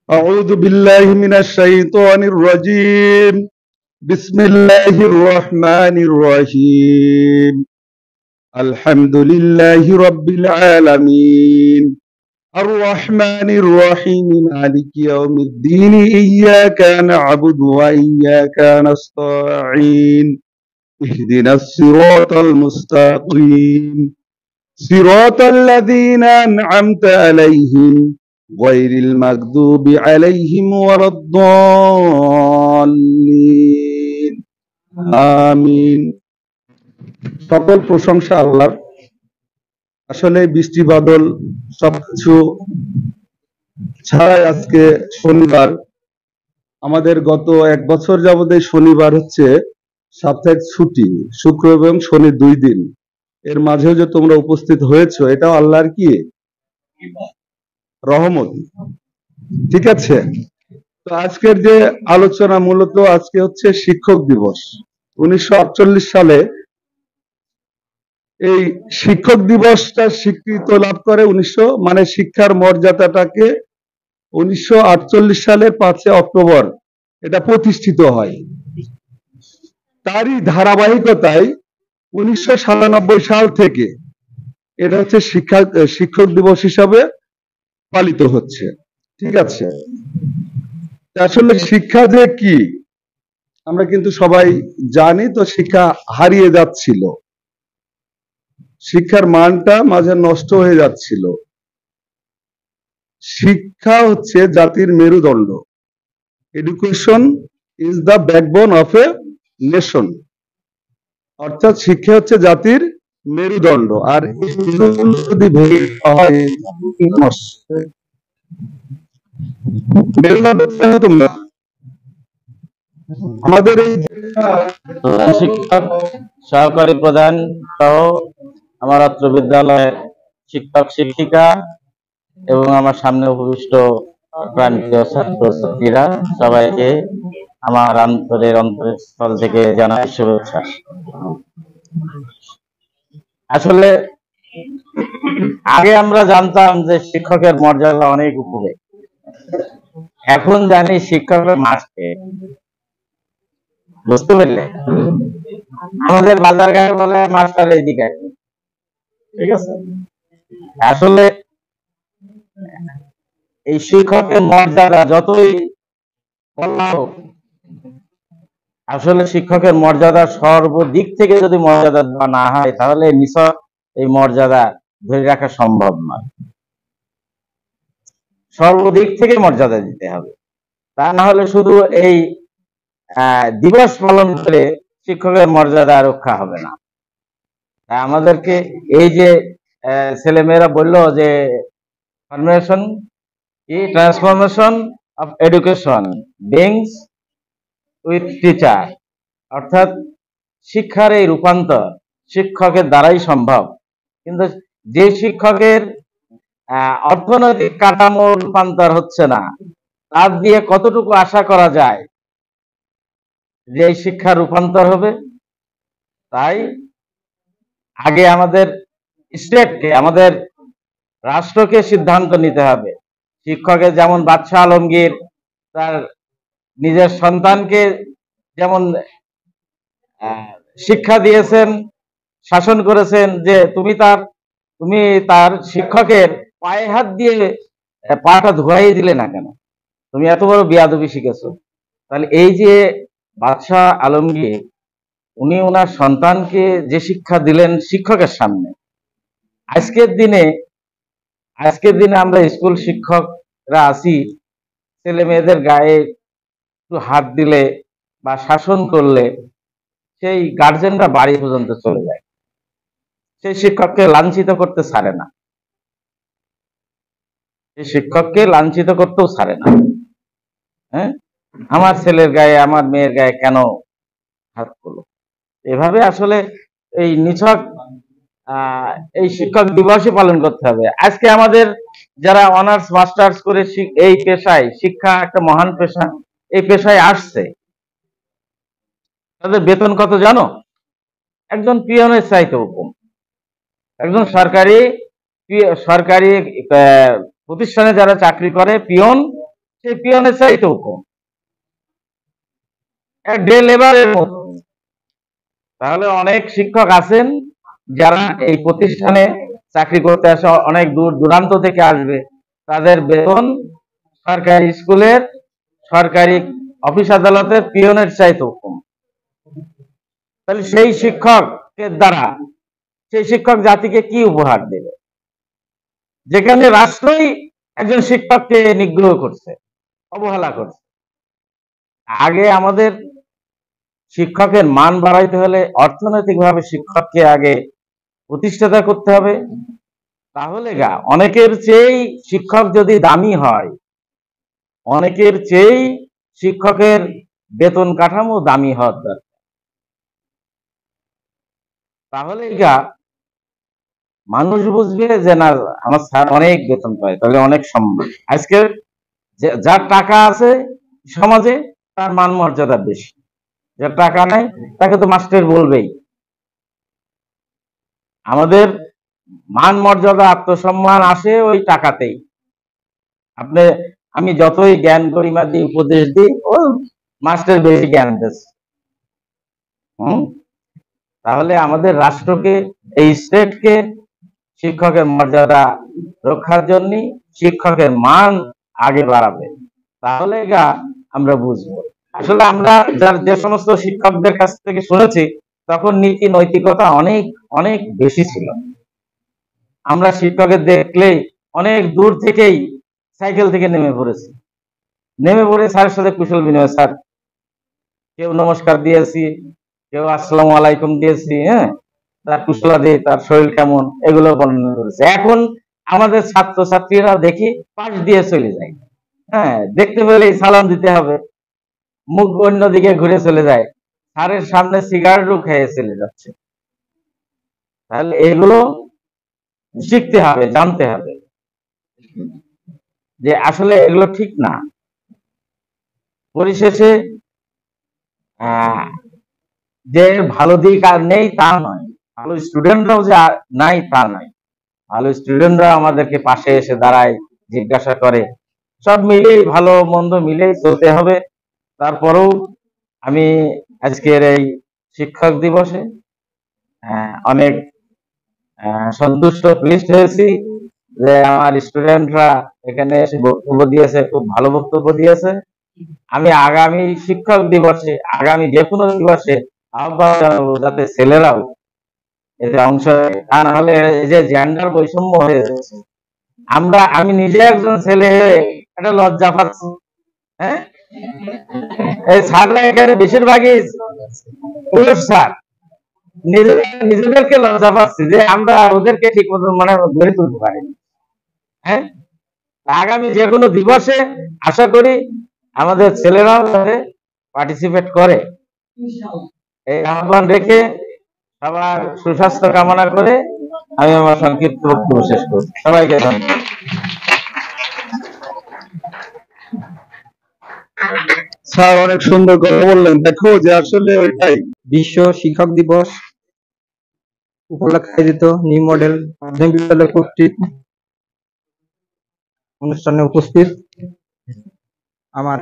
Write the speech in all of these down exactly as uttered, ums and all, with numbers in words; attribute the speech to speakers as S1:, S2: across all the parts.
S1: أعوذ بالله من الشيطان الرجيم. بسم الله الرحمن الرحيم. الحمد لله رب العالمين الرحمن الرحيم مالك يوم الدين إياك نعبد وإياك نستعين اهدنا الصراط المستقيم صراط الذين أنعمت عليهم غير المغضوب عليهم ولا الضالين আমিন। সকল প্রশংসা আল্লাহর। আসলে বৃষ্টি বাদল সবকিছু ছাড়াই আজকে শনিবার। আমাদের গত এক বছর যাবত এই শনিবার হচ্ছে সাপ্তাহিক ছুটি, শুক্র এবং শনি দুই দিন। এর মাঝেও যে তোমরা উপস্থিত হয়েছো, এটাও আল্লাহর কি রহমত। ঠিক আছে, তো আজকের যে আলোচনা মূলত আজকে হচ্ছে শিক্ষক দিবস। উনিশশো আটচল্লিশ সালে এই শিক্ষক দিবসটা স্বীকৃত লাভ করে উনিশশো মানে শিক্ষার মর্যাদাটাকে উনিশশো আটচল্লিশ সালের পাঁচই অক্টোবর এটা প্রতিষ্ঠিত হয়। তারই ধারাবাহিকতায় উনিশশো সাতানব্বই সাল থেকে এটা হচ্ছে শিক্ষা শিক্ষক দিবস হিসাবে পালিত হচ্ছে। ঠিক আছে, আসলে শিক্ষা যে কি আমরা কিন্তু সবাই জানি। তো শিক্ষা হারিয়ে যাচ্ছিল, শিক্ষার মানটা মাঝে নষ্ট হয়ে যাচ্ছিল। শিক্ষা হচ্ছে জাতির মেরুদণ্ড। Education is the backbone of a nation. অর্থাৎ শিক্ষা হচ্ছে জাতির মেরুদণ্ড। আর যদি তোমরা আমাদের এই
S2: শিক্ষক সহকারী প্রধান সহ আমার অত্র বিদ্যালয়ের শিক্ষক শিক্ষিকা এবং আমার সামনে উপবিষ্ট প্রান্তীয় ছাত্র ছাত্রীরা সবাইকে আমার অন্তরের অন্তরের স্থল থেকে জানাই শুভেচ্ছা। আসলে আগে আমরা জানতাম যে শিক্ষকের মর্যাদা অনেক উপরে, এখন জানি শিক্ষকের মাস্টে। বুঝতে পারলে? আমাদের বাজার ঘাটে বলে মাস্টার এইদিকে। ঠিক আছে, আসলে এই শিক্ষকের মর্যাদা যতই আসলে শিক্ষকের মর্যাদা সর্বদিক থেকে যদি মর্যাদা দেওয়া না হয় তাহলে নিছক এই মর্যাদা ধরে রাখা সম্ভব নয়। সর্বদিক থেকে মর্যাদা দিতে হবে, তা না হলে শুধু এই দিবস পালন করে শিক্ষকের মর্যাদা রক্ষা হবে না। আমাদেরকে এই যে ছেলেমেয়েরা বললো যে ফরমেশন কি transformation of education begins with teacher, অর্থাৎ শিক্ষার এই রূপান্তর শিক্ষকের দ্বারাই সম্ভব। কিন্তু যে শিক্ষকের অর্থনৈতিক কাঠামো রূপান্তর হচ্ছে না, তার দিয়ে কতটুকু আশা করা যায় যে এই শিক্ষার রূপান্তর হবে? তাই আগে আমাদের স্টেটকে, আমাদের রাষ্ট্রকে সিদ্ধান্ত নিতে হবে। শিক্ষকের যেমন বাদশাহ আলমগীর তার নিজের সন্তানকে যেমন শিক্ষা দিয়েছেন, শাসন করেছেন, যে তুমি তার তুমি তার শিক্ষকের পায়ে হাত দিয়ে পাটা ধোয়াই দিলে না কেন, তুমি এত বড় বিয়াদবি শিখেছো। তাহলে এই যে বাদশাহ আলমগীর উনি ওনার সন্তানকে যে শিক্ষা দিলেন শিক্ষকের সামনে, আজকের দিনে আজকের দিনে আমরা স্কুল শিক্ষকরা আছি, ছেলে মেয়েদের গায়ে একটু হাত দিলে বা শাসন করলে সেই গার্জেনরা বাড়ি পর্যন্ত চলে যায়, সেই শিক্ষককে লাঞ্ছিত করতে ছাড়ে না, সেই শিক্ষককে লাঞ্ছিত করতেও ছাড়ে না। হ্যাঁ, আমার ছেলের গায়ে আমার মেয়ের গায়ে কেন হাত করলো? এভাবে আসলে এই নিছক আহ এই শিক্ষক দিবসই পালন করতে হবে। আজকে আমাদের যারা অনার্স মাস্টার্স করে এই পেশায়, শিক্ষা একটা মহান পেশা, এই পেশায় আসছে, তাদের বেতন কত জানো? একজন পিয়নের চাইতেও কম। একজন সরকারি সরকারি প্রতিষ্ঠানে যারা চাকরি করে পিয়ন, সে পিয়নের চাইতেও কম, ডে লেবারের মতো। তাহলে অনেক শিক্ষক আছেন যারা এই প্রতিষ্ঠানে চাকরি করতে আসে, অনেক দূর দূরান্ত থেকে আসবে, তাদের বেতন সরকারি স্কুলের, সরকারি অফিস আদালতের পিয়নের চাইতেও কম। তাহলে সেই শিক্ষকের দ্বারা সেই শিক্ষক জাতিকে কি উপহার দেবে, যেখানে রাষ্ট্রই একজন শিক্ষককে নিগ্রহ করছে, অবহেলা করছে। আগে আমাদের শিক্ষকের মান বাড়াইতে হলে অর্থনৈতিকভাবে শিক্ষককে আগে প্রতিষ্ঠাতা করতে হবে। তাহলে গা অনেকের চেয়েই শিক্ষক যদি দামি হয়, অনেকের চেয়েই শিক্ষকের বেতন কাঠামো দামি হওয়ার দরকার। তাহলে গা মানুষ বুঝবে যে না, আমার স্যার অনেক বেতন পায়, তাহলে অনেক সম্মান। আজকে যার টাকা আছে সমাজে তার মান মর্যাদা বেশি, যার টাকা নাই তাকে তো মাস্টার বলবেই। আমাদের মান মর্যাদা আত্মসম্মান আসে ওই টাকাতেই। আপনি আমি যতই জ্ঞান গরিমা দিই, উপদেশ দিই, ও মাস্টার বেশি জ্ঞান দিচ্ছে। হম তাহলে আমাদের রাষ্ট্রকে, এই স্টেটকে শিক্ষকের মর্যাদা রক্ষার জন্য শিক্ষকের মান আগে বাড়াবে। তাহলে গা আমরা বুঝবো। আসলে আমরা যার যে সমস্ত শিক্ষকদের কাছ থেকে শুনেছি, তখন নীতি নৈতিকতা অনেক অনেক বেশি ছিল। আমরা শিক্ষকের দেখলেই অনেক দূর থেকেই সাইকেল থেকে নেমে পড়েছি, নেমে পড়ে স্যারের সাথে কুশল বিনিময়, স্যার কেউ নমস্কার দিয়েছি, কেউ আসসালামু আলাইকুম দিয়েছি, হ্যাঁ, তার কুশলাদি, তার শরীর কেমন, এগুলো বর্ণনা করেছে। এখন আমাদের ছাত্র ছাত্রীরা দেখি পাশ দিয়ে চলে যায়, হ্যাঁ, দেখতে পেলেই সালাম দিতে হবে, মুখ অন্যদিকে ঘুরে চলে যায়, স্যারের সামনে সিগারেটও খেয়ে চলে যাচ্ছে। তাহলে এগুলো শিখতে হবে, জানতে হবে যে আসলে এগুলো ঠিক না। পরিশেষে যে ভালো দিক আর নেই তা নয়, ভালো স্টুডেন্টরাও যে নাই তা নয়, ভালো স্টুডেন্টরা আমাদেরকে পাশে এসে দাঁড়ায়, জিজ্ঞাসা করে, সব মিলেই ভালো মন্দ মিলেই চলতে হবে। তারপরেও আমি আজকের এই শিক্ষক দিবসে অনেক সন্তুষ্ট ফিলিস্ট হয়েছি যে আমার স্টুডেন্টরা এখানে এসে বক্তব্য দিয়েছে, খুব ভালো বক্তব্য দিয়েছে। আমি আগামী শিক্ষক দিবসে, আগামী যে কোনো দিবসে আহ্বান জানাবো যাতে ছেলেরাও এতে অংশ নেয়। তা নাহলে এই যে জেন্ডার বৈষম্য হয়ে যাচ্ছে, আমরা আমি নিজে একজন ছেলে হয়ে একটা লজ্জা পাচ্ছি। হ্যাঁ, এই স্যাররা এখানে বেশিরভাগই পুরুষ স্যার, নিজেদেরকে লজ্জা পাচ্ছি যে আমরা ওদেরকে ঠিক মতো মানে গড়ে তুলতে পারি। হ্যাঁ, আগামী যে কোনো দিবসে আশা করি আমাদের ছেলেরাও পার্টিসিপেট করে। এই আহ্বান রেখে সবার সুস্বাস্থ্য কামনা করে আমি আমার সংক্ষিপ্ত বক্তব্য শেষ করছি। সবাইকে ধন্যবাদ।
S1: স্যার অনেক সুন্দর কথা বললেন। দেখো যে আসলে ওইটাই
S3: বিশ্ব শিক্ষক দিবস উপলক্ষে আয়োজিত নিউ মডেল মাধ্যমিক বিদ্যালয় কর্তৃক অনুষ্ঠানে উপস্থিত আমার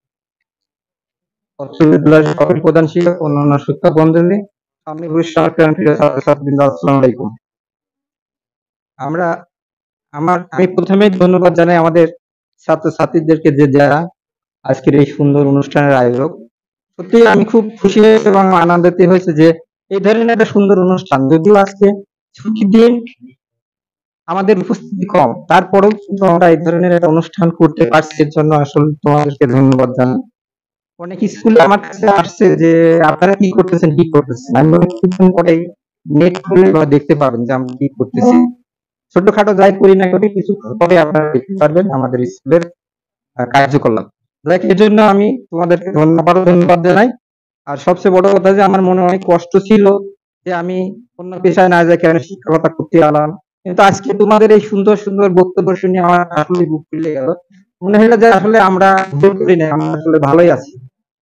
S3: বিদ্যালয়ের সকল প্রধান শিক্ষক, অন্যান্য শিক্ষক বন্ধুদের, সামনে পুরস্কার ছাত্রবৃন্দ, আসসালামু আলাইকুম। আমরা আমার আমি প্রথমে ধন্যবাদ জানাই আমাদের ছাত্র ছাত্রীদেরকে যে যারা আজকের এই সুন্দর অনুষ্ঠানের আয়োজক। সত্যি আমি খুব খুশি এবং আনন্দিত হয়েছে যে এই ধরনের একটা সুন্দর অনুষ্ঠান, যদিও আজকে ছুটির দিন আমাদের উপস্থিতি কম, তারপরেও কিন্তু আমরা এই ধরনের একটা অনুষ্ঠান করতে পারছি, এর জন্য আসলে তোমাদেরকে ধন্যবাদ জানাই। অনেক স্কুলে আমার কাছে আসছে যে আপনারা কি করতেছেন কি করতেছেন আমি কিছুদিন পরে নেট খুলে দেখতে পাবেন যে আমরা কি করতেছি। ছোটখাটো যাই করি না করি কিছু পরে আপনারা দেখতে পারবেন আমাদের স্কুলের কার্যকলাপ। দেখ, এর জন্য আমি তোমাদেরকে ধন্যবাদ ধন্যবাদ জানাই। আর সবচেয়ে বড় কথা যে আমার মনে অনেক কষ্ট ছিল যে আমি অন্য পেশায় না যাই, কেন শিক্ষকতা করতে এলাম, কিন্তু আজকে তোমাদের এই সুন্দর সুন্দর বক্তব্য শুনে আমার আসলে বুক ফুলে গেল। মনে হলো যে আসলে আমরা ভুল করি না, আমরা আসলে ভালোই আছি।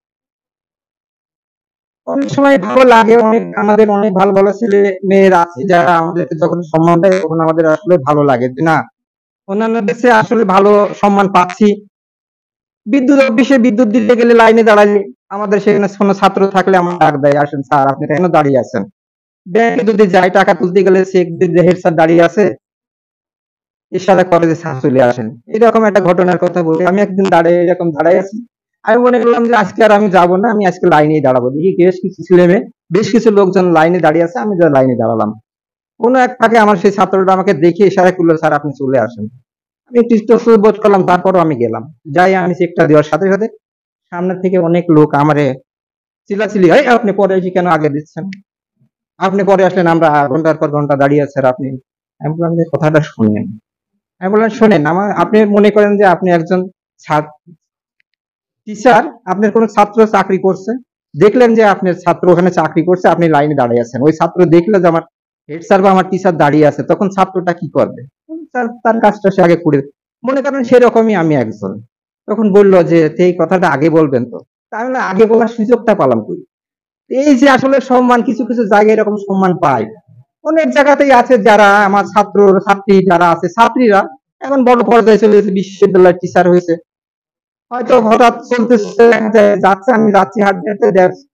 S3: অনেক সময় ভালো লাগে, অনেক আমাদের অনেক ভালো ভালো ছেলে মেয়েরা আছে যারা আমাদেরকে যখন সম্মান দেয় তখন আমাদের আসলে ভালো লাগে যে না, অন্যান্য দেশে আসলে ভালো সম্মান পাচ্ছি, বিদ্যুৎ অফিসে বিদ্যুৎ দিতে গেলে লাইনে দাঁড়ালে আমাদের সেখানে কোনো ছাত্র থাকলে আমার ডাক দেয়, আসেন স্যার আপনি কেন দাঁড়িয়ে আছেন। ব্যাংকে যদি যাই টাকা তুলতে গেলে চেক দিতে হেড স্যার দাঁড়িয়ে আছে, ইশারা করে যে স্যার চলে আসেন। এরকম একটা ঘটনার কথা বলি, আমি একদিন দাঁড়িয়ে এরকম দাঁড়াই আছি, আমি মনে করলাম যে আজকে আর আমি যাবো না, আমি আজকে লাইনেই দাঁড়াবো। দেখি বেশ কিছু ছেলে মেয়ে, বেশ কিছু লোকজন লাইনে দাঁড়িয়ে আছে, আমি যা লাইনে দাঁড়ালাম। কোনো এক ফাঁকে আমার সেই ছাত্রটা আমাকে দেখে ইশারা করলো, স্যার আপনি চলে আসেন। আমি একটু ইতস্তত বোধ করলাম, তারপরও আমি গেলাম। যাই আমি চেকটা দেওয়ার সাথে সাথে সামনে থেকে অনেক লোক আমারে চিল্লাচিল্লি, এই আপনি পরে এসে কেন আগে দিচ্ছেন, আপনি পরে আসলেন, আমরা ঘন্টার পর ঘন্টা দাঁড়িয়ে আছি, আর আপনি। আমি বললাম যে কথাটা শুনেন, আমি বললাম শোনেন, আমার আপনি মনে করেন যে আপনি একজন টিচার, আপনার কোন ছাত্র চাকরি করছে, দেখলেন যে আপনার ছাত্র ওখানে চাকরি করছে, আপনি লাইনে দাঁড়িয়ে আছেন, ওই ছাত্র দেখলো যে আমার হেড স্যার বা আমার টিচার দাঁড়িয়ে আছে, তখন ছাত্রটা কি করবে, তার তার কাজটা সে আগে করে। মনে করেন সেরকমই আমি একজন। তখন বললো যে এই কথাটা আগে বলবেন তো, তাই আমি আগে বলার সুযোগটা পালাম করি। এই যে আসলে সম্মান, কিছু কিছু জায়গায় এরকম সম্মান পাই, অনেক জায়গাতেই আছে যারা আমার ছাত্র ছাত্রী যারা আছে, ছাত্রীরা এখন বড় পর্যায়ে চলে গেছে, বিশ্ববিদ্যালয়ের টিচার হয়েছে, হয়তো হঠাৎ চলতেছে যাচ্ছে, আমি যাচ্ছি হাট দিতে,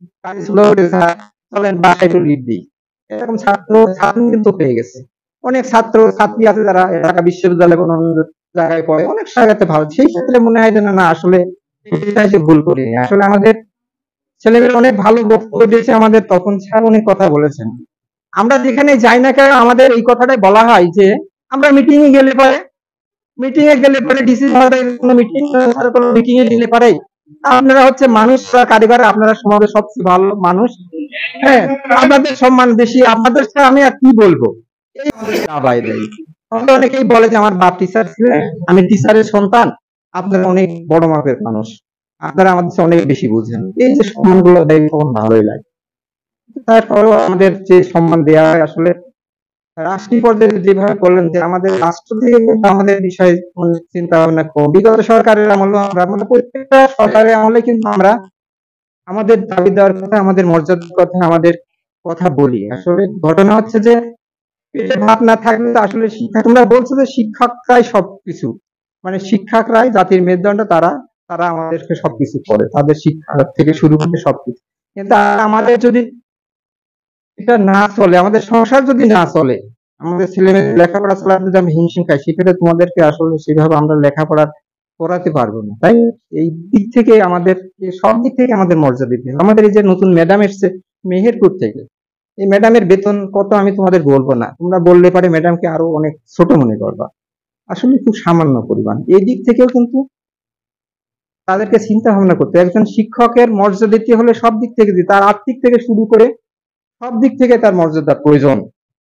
S3: চলেন বাসায় একটু লিড দিই, এরকম ছাত্র ছাত্রী কিন্তু হয়ে গেছে। অনেক ছাত্র ছাত্রী আছে যারা ঢাকা বিশ্ববিদ্যালয়ে কোনো জায়গায় পড়ে, অনেক জায়গাতে ভালো, সেই ক্ষেত্রে মনে হয় যে না আসলে ভুল করি, আসলে আমাদের ছেলেমেয়েরা অনেক ভালো বক্তব্য দিয়েছে আমাদের, তখন স্যার অনেক কথা বলেছেন। আমরা যেখানে যাই না কেন আমাদের এই কথাটাই বলা হয় যে আমরা মিটিং এ গেলে পরে মিটিং এ গেলে পরে ডিসি মহোদয় কোনো মিটিং কোনো মিটিং এ গেলে পরে আপনারা হচ্ছে মানুষ কারিগর, আপনারা সমাজের সবচেয়ে ভালো মানুষ, হ্যাঁ আপনাদের সম্মান বেশি, আপনাদের আমি আর কি বলবো, এই দাবাই দেয়। অনেকেই বলে যে আমার বাপ টিচার ছিলেন, আমি টিচারের সন্তান, আপনারা অনেক বড় মাপের মানুষ, আপনারা আমাদের অনেক বেশি বুঝেন, এই যে সম্মান গুলো দেয় তখন ভালোই লাগে। তারপরেও আমাদের যে সম্মান দেওয়া হয় আসলে রাষ্ট্রীয় পর্যায়ে যেভাবে বললেন যে আমাদের রাষ্ট্র থেকে আমাদের বিষয়ে চিন্তা ভাবনা কম, বিগত সরকারের আমলে আমরা আমাদের প্রত্যেকটা সরকারের আমলে কিন্তু আমরা আমাদের দাবি দেওয়ার কথা, আমাদের মর্যাদার কথা, আমাদের কথা বলি। আসলে ঘটনা হচ্ছে যে পেটে ভাত না থাকলে তো আসলে শিক্ষা, তোমরা বলছো যে শিক্ষকরাই সবকিছু, মানে শিক্ষকরাই জাতির মেরুদণ্ড, তারা তারা আমাদেরকে সবকিছু করে, তাদের শিক্ষা থেকে শুরু করে সবকিছু। কিন্তু আমাদের যদি এটা না চলে, আমাদের সংসার যদি না চলে, আমাদের ছেলে মেয়ে লেখাপড়া চালাতে যদি আমি হিমশিম খাই, সেক্ষেত্রে তোমাদেরকে আসলে সেভাবে আমরা লেখাপড়া করাতে পারবো না। তাই এই দিক থেকে আমাদের সব দিক থেকে আমাদের মর্যাদা দিতে হবে। আমাদের এই যে নতুন ম্যাডাম এসছে মেহেরপুর থেকে, এই ম্যাডামের বেতন কত আমি তোমাদের বলবো না, তোমরা বললে পারে ম্যাডামকে আরো অনেক ছোট মনে করবা, আসলে খুব সামান্য পরিমাণ। এই দিক থেকেও কিন্তু তাদেরকে চিন্তা ভাবনা করতে, একজন শিক্ষকের মর্যাদা দিতে হলে সব দিক থেকে দিতে, তার আর্থিক থেকে শুরু করে সব দিক থেকে তার মর্যাদা প্রয়োজন,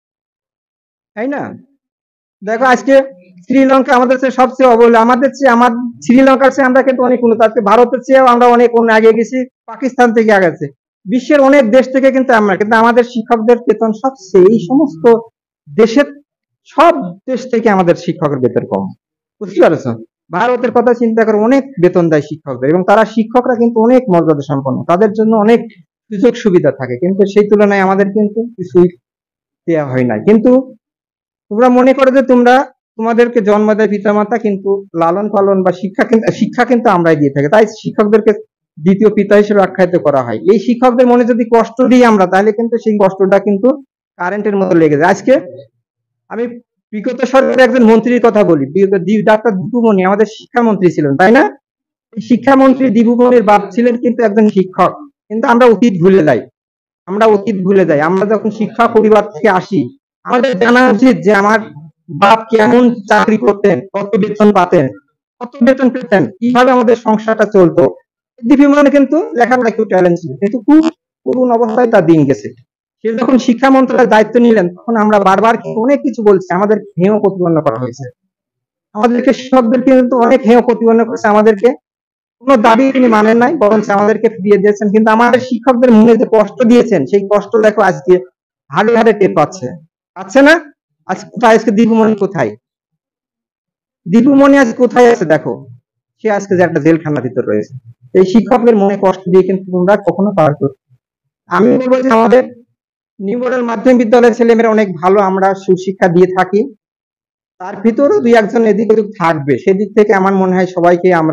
S3: তাই না? দেখো আজকে শ্রীলঙ্কা আমাদের চেয়ে সবচেয়ে অবহেলা, আমাদের চেয়ে আমার শ্রীলঙ্কার চেয়ে আমরা কিন্তু অনেক উন্নত, আজকে ভারতের চেয়েও আমরা অনেক আগে গেছি, পাকিস্তান থেকে আগে গেছে, বিশ্বের অনেক দেশ থেকে কিন্তু আমরা, কিন্তু আমাদের শিক্ষকদের বেতন সবচেয়ে এই সমস্ত দেশের সব দেশ থেকে আমাদের শিক্ষকের বেতন কম, বুঝতে পারছো? ভারতের কথা চিন্তা করে অনেক বেতন দেয় শিক্ষকদের, এবং তারা শিক্ষকরা কিন্তু অনেক মর্যাদা সম্পন্ন, তাদের জন্য অনেক সুযোগ সুবিধা থাকে, কিন্তু সেই তুলনায় আমাদের কিন্তু কিছুই দেওয়া হয় না। কিন্তু তোমরা মনে করো যে তোমরা তোমাদেরকে জন্ম দেয় পিতামাতা, কিন্তু লালন পালন বা শিক্ষা কিন্তু শিক্ষা কিন্তু আমরাই দিয়ে থাকি, তাই শিক্ষকদেরকে দ্বিতীয় পিতা হিসেবে আখ্যায়িত করা হয়। এই শিক্ষকদের মনে যদি কষ্ট দিই আমরা, তাহলে কিন্তু সেই কষ্টটা কিন্তু কারেন্টের মতো লেগে যায়। আজকে আমি বিগত সরকারের একজন মন্ত্রীর কথা বলি, ডাক্তার দীপুমণি আমাদের শিক্ষামন্ত্রী ছিলেন, তাই না? শিক্ষামন্ত্রী দীপুমণির বাপ ছিলেন কিন্তু একজন শিক্ষক, কিন্তু আমরা অতীত ভুলে যাই, আমরা অতীত ভুলে যাই। আমরা যখন শিক্ষা পরিবার থেকে আসি, আমাদের জানা উচিত যে আমার বাপ কেমন চাকরি করতেন, কত বেতন পাতেন, কত বেতন পেতেন, কিভাবে আমাদের সংসারটা চলতো। দীপুমণি কিন্তু লেখাপড়া একটু ট্যালেন্ট ছিল, কিন্তু খুব করুণ অবস্থায় তার দিন গেছে। সে যখন শিক্ষা মন্ত্রণালয়ের দায়িত্ব নিলেন, তখন আমরা বারবার অনেক কিছু বলছি, আমাদের হেয় প্রতিপন্ন করা হয়েছে, আমাদেরকে শিক্ষকদের কিন্তু অনেক হেয় প্রতিপন্ন করেছে, আমাদেরকে কোনো দাবি তিনি মানেন নাই, বরং আমাদেরকে ফিরিয়ে দিয়েছেন। কিন্তু আমাদের শিক্ষকদের মনে যে কষ্ট দিয়েছেন, সেই কষ্ট দেখো আজকে হাড়ে হাড়ে টের পাচ্ছে, পাচ্ছে না? আজকে কোথায়, আজকে দীপুমণি কোথায়, দীপুমণি আজ কোথায় আছে দেখো, সে আজকে যে একটা জেলখানার ভিতর রয়েছে। এই শিক্ষকদের মনে কষ্ট দিয়ে কিন্তু তোমরা কখনো পার করো। আমি বলবো যে আমাদের নিউ মডেল মাধ্যমিক বিদ্যালয়ের ছেলেমেয়েরা অনেক ভালো, আমরা সুশিক্ষা দিয়ে থাকি, তার ভিতরেও দুই একজন এদিক ওদিক থাকবে, সেদিক থেকে আমার মনে হয় সবাইকে আমরা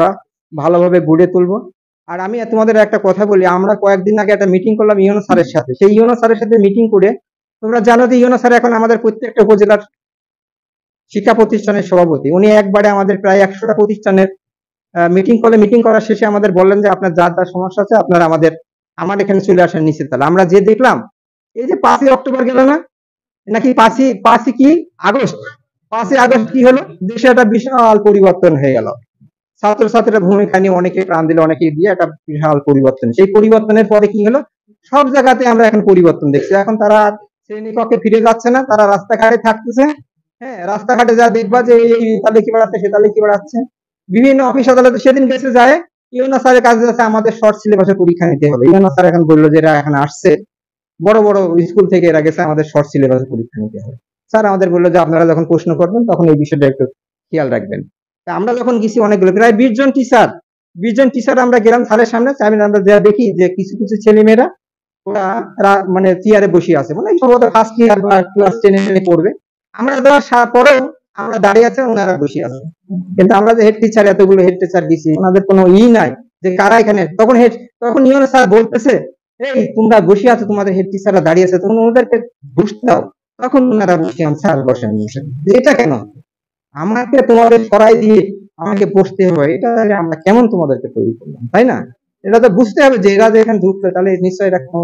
S3: ভালোভাবে গড়ে তুলবো। আর আমি তোমাদের একটা কথা বলি, আমরা কয়েকদিন আগে একটা মিটিং করলাম ইউনো স্যারের সাথে। সেই ইউনো স্যারের সাথে মিটিং করে, তোমরা জানো যে ইউনো স্যার এখন আমাদের প্রত্যেকটা উপজেলার শিক্ষা প্রতিষ্ঠানের সভাপতি। উনি একবারে আমাদের প্রায় একশোটা প্রতিষ্ঠানের মিটিং করলে, মিটিং করার শেষে আমাদের বললেন যে আপনার যা যা সমস্যা আছে আপনারা আমাদের আমার এখানে চলে আসেন নিচে তলা। আমরা যে দেখলাম এই যে পাঁচই অক্টোবর গেল না, নাকি পাঁচই পাঁচই কি আগস্ট, পাঁচই আগস্ট কি হলো, দেশে একটা বিশাল পরিবর্তন হয়ে গেল। ছাত্রছাত্রীরা ভূমিকা নিয়ে অনেকে প্রাণ দিল, অনেকে দিয়ে একটা বিশাল পরিবর্তন। সেই পরিবর্তনের পরে কি হলো, সব জায়গাতে আমরা এখন পরিবর্তন দেখছি। এখন তারা শ্রেণীকক্ষে ফিরে যাচ্ছে না, তারা রাস্তাঘাটে থাকতেছে। হ্যাঁ, রাস্তাঘাটে যা দেখবা যে এই তালে কি বেড়াচ্ছে, সে তালে কি বেড়াচ্ছে। বিভিন্ন অফিস আদালতে সেদিন গেছে যায় ইউনো স্যারের কাছে যাচ্ছে আমাদের শর্ট সিলেবাসে পরীক্ষা নিতে হবে। ইউনো স্যার এখন বললো যে এরা এখন আসছে বড় বড় স্কুল থেকে, এরা গেছে আমাদের শর্ট সিলেবাসে পরীক্ষা নিতে হবে। স্যার আমাদের বললো যে আপনারা যখন প্রশ্ন করবেন তখন এই বিষয়টা একটু খেয়াল রাখবেন। আমরা যখন গেছি অনেকগুলো প্রায় বিশ জন টিচার বিশ জন টিচার আমরা গেলাম স্যারের সামনে। আমরা যা দেখি যে কিছু কিছু ছেলেমেয়েরা ওরা মানে চেয়ারে বসে আছে, মানে সম্ভবত ফার্স্ট ইয়ার বা ক্লাস টেনে পড়বে। আমরা দেওয়ার পরেও আমরা দাঁড়িয়ে আছে, ওনারা বসে আছে। কিন্তু আমরা যে হেড টিচার, এতগুলো হেড টিচার দিছি, ওনাদের কোনো ই নাই যে কারা এখানে। তখন হেড তখন ইউনো স্যার বলতেছে এই তোমরা বসে আছো, তোমাদের হেড টিচাররা দাঁড়িয়ে আছে, তখন ওদেরকে বসতে দাও। তখন ওনারা বসে স্যার বসেন। এটা কেন আমাকে তোমাদের সরাই দিয়ে আমাকে বসতে হবে? এটা আমরা কেমন তোমাদেরকে তৈরি করলাম, তাই না? এটা তো বুঝতে হবে যে এরা যে এখানে ঢুকলো তাহলে নিশ্চয়ই এটা কোনো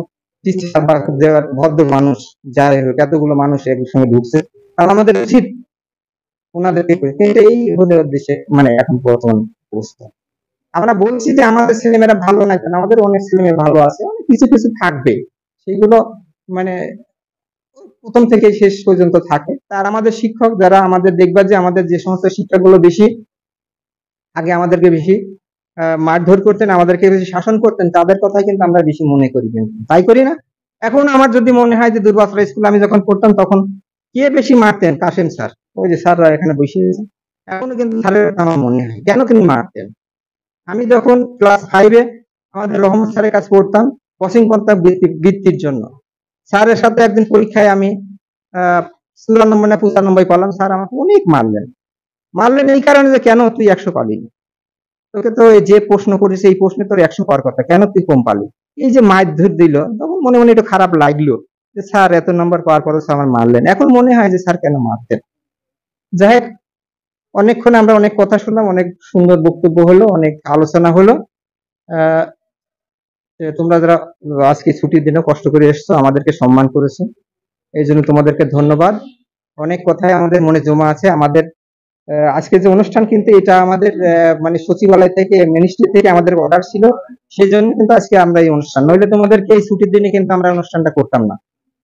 S3: ভদ্র মানুষ, যাই হোক এতগুলো মানুষ এর সঙ্গে ঢুকছে, আর আমাদের উচিত ওনাদেরকে। কিন্তু এই হলে দেশে মানে এখন বর্তমান অবস্থা। আমরা বলছি যে আমাদের ছেলেমেয়েরা ভালো না কেন, আমাদের অনেক ছেলেমেয়ে ভালো আছে, অনেক কিছু কিছু থাকবে, সেগুলো মানে প্রথম থেকে শেষ পর্যন্ত থাকে। আর আমাদের শিক্ষক যারা আমাদের দেখবা যে আমাদের যে সমস্ত শিক্ষকগুলো বেশি আগে আমাদেরকে বেশি মারধর করতেন, আমাদেরকে বেশি শাসন করতেন, তাদের কথাই কিন্তু আমরা বেশি মনে করি, কিন্তু তাই করি না? এখন আমার যদি মনে হয় যে দুর্বাসরা স্কুলে আমি যখন পড়তাম তখন কে বেশি মারতেন? কাশেম স্যার। ওই যে স্যাররা এখানে বসে আছে, এখনো কিন্তু স্যারের আমার মনে হয় কেন তিনি মারতেন। আমি যখন ক্লাস ফাইভে আমাদের রহমত স্যারের কাছে পড়তাম, কোচিং করতাম বৃত্তির জন্য। স্যারের সাথে একদিন পরীক্ষায় আমি আহ চুরানব্বই না পঁচানব্বই পালাম। স্যার আমাকে অনেক মারলেন। মারলেন এই কারণে যে কেন তুই একশো পালি, তোকে তো যে প্রশ্ন করেছে এই প্রশ্নে তোর একশো পাওয়ার কথা, কেন তুই কম পালি? এই যে মারধর দিল, তখন মনে মনে একটু খারাপ লাগলো যে স্যার এত নম্বর পাওয়ার পরও আমার মারলেন। এখন মনে হয় যে স্যার কেন মারতেন। যাই হোক, অনেকক্ষণ আমরা অনেক কথা শুনলাম, অনেক সুন্দর বক্তব্য হলো, অনেক আলোচনা হলো। আহ তোমরা যারা আজকে ছুটির দিনে কষ্ট করে এসছো, আমাদেরকে সম্মান করেছো, এই জন্য তোমাদেরকে ধন্যবাদ। অনেক কথাই আমাদের মনে জমা আছে। আমাদের আজকে যে অনুষ্ঠান কিন্তু এটা আমাদের মানে সচিবালয় থেকে, মিনিস্ট্রি থেকে আমাদের অর্ডার ছিল, সেই জন্য কিন্তু আজকে আমরা এই অনুষ্ঠান, নইলে তোমাদেরকে এই ছুটির দিনে কিন্তু আমরা অনুষ্ঠানটা করতাম না।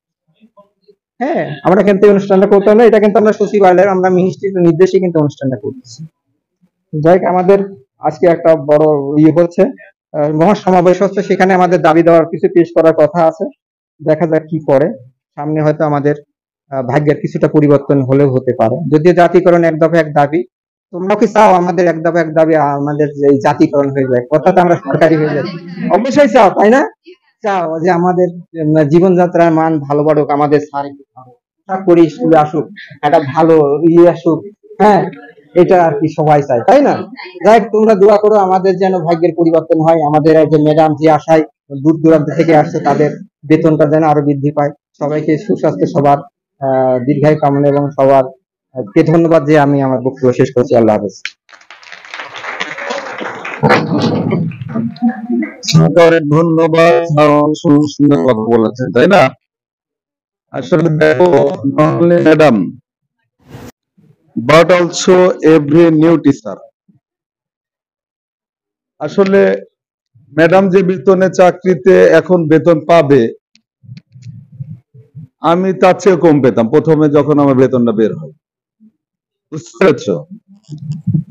S3: হ্যাঁ, আমরা কিন্তু এই অনুষ্ঠানটা করতাম না, এটা কিন্তু আমরা সচিবালয়ের, আমরা মিনিস্ট্রির নির্দেশে কিন্তু অনুষ্ঠানটা করতেছি। যাই হোক, আমাদের আজকে একটা বড় ইয়ে হচ্ছে, মহাসমাবেশ হচ্ছে, সেখানে আমাদের দাবি দেওয়ার কিছু পেশ করার কথা আছে। দেখা যাক কি করে, সামনে হয়তো আমাদের ভাগ্যের কিছুটা পরিবর্তন হলেও হতে পারে। যদিও জাতিকরণ এক দফা এক দাবি, তোমরা কি চাও আমাদের এক দফা এক দাবি আমাদের এই জাতিকরণ হয়ে যায়, অর্থাৎ আমরা সরকারি হয়ে যাই? অবশ্যই চাও, তাই না? চাও যে আমাদের জীবনযাত্রার মান ভালো বাড়ুক, আমাদের চাকরি স্কুলে আসুক, একটা ভালো ইয়ে আসুক। হ্যাঁ, এটা আর কি সবাই চায়, তাই না? যাই হোক, তোমরা দোয়া করো আমাদের যেন ভাগ্যের পরিবর্তন হয়, আমাদের একজন ম্যাডাম যে আশায় দূর দূরান্ত থেকে আসছে তাদের বেতনটা যেন আরো বৃদ্ধি পায়। সবাইকে সুস্বাস্থ্য, সবার আহ দীর্ঘায়ু কামনা এবং সবার কে ধন্যবাদ যে আমি আমার বক্তব্য শেষ করছি। আল্লাহ হাফেজ।
S1: ধন্যবাদ, সুন্দর কথা বলেছেন, তাই না? আসলে দেখো, not only madam but also every new teacher, আসলে ম্যাডাম যে বেতনে চাকরিতে এখন বেতন পাবে, আমি তার চেয়ে কম পেতাম প্রথমে যখন আমার বেতনটা বের হয়, বুঝতে পারছো?